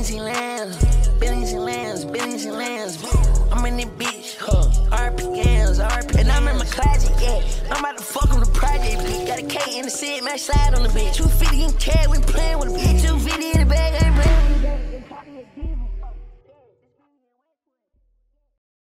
Billions and lambs, billions and lambs, billions and lambs. I'm in this bitch, RPMs, RPMs. And I'm in my closet, yeah. I'm about to fuck on the project, bitch. Got a K in the set, man, slide on the bitch. 250 in cash, we playing with